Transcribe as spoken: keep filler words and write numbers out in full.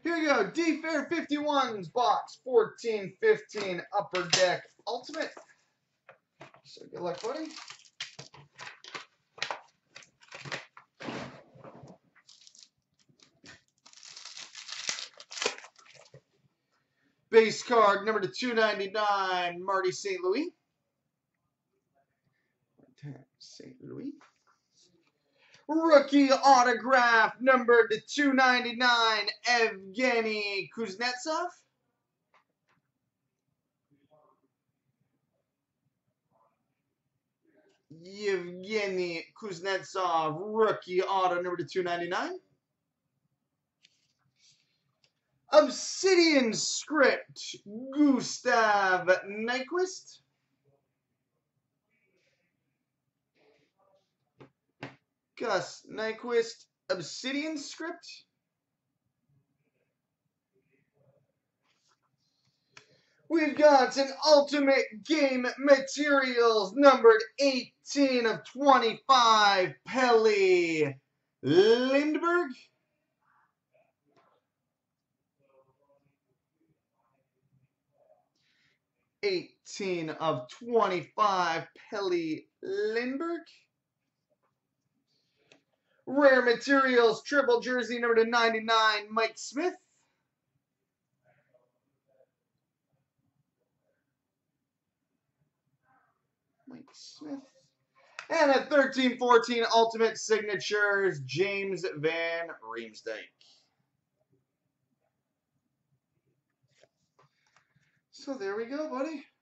Here you go, Dfehr fifty-one's box fourteen fifteen Upper Deck Ultimate. So good luck, buddy. Base card number to two ninety-nine, Marty Saint Louis. Saint Louis. Rookie autograph number to two ninety-nine, Evgeny Kuznetsov. Evgeny Kuznetsov, rookie auto number to two ninety-nine. Obsidian script, Gustav Nyquist. Gus Nyquist, Obsidian script. We've got an Ultimate Game Materials numbered eighteen of twenty-five, Pelle Lindbergh. eighteen of twenty-five, Pelle Lindbergh. Rare Materials triple jersey number to ninety-nine, Mike Smith. Mike Smith. And at thirteen fourteen Ultimate Signatures, James Van Riemsdyk. So there we go, buddy.